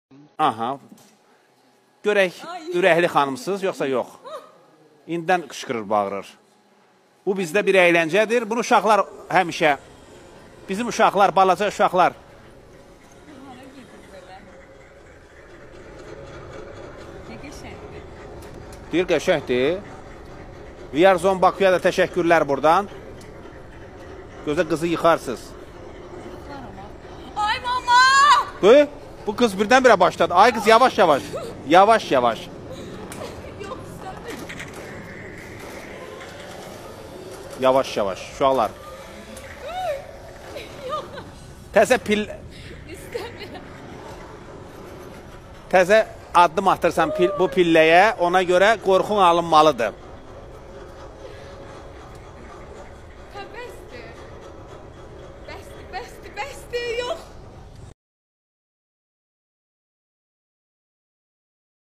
Aha. Görək, ürəkli xanımsınız, yoxsa yox? İndən qışqırır, bağırır. Bu bizdə bir əyləncədir. Bunu uşaqlar həmişə, bizim uşaqlar, balaca uşaqlar. Deyir, qəşəkdir. Viyarzon Bakıya da təşəkkürlər buradan. Gözə qızı yıxarsınız. Ay mama! Bu qız birdən-birə başladı. Ay qız, yavaş-yavaş. Yavaş-yavaş. Yavaş-yavaş. Uşaqlar. Təzə Təzə addım atırsan bu pilləyə, ona görə qorxun alınmalıdır.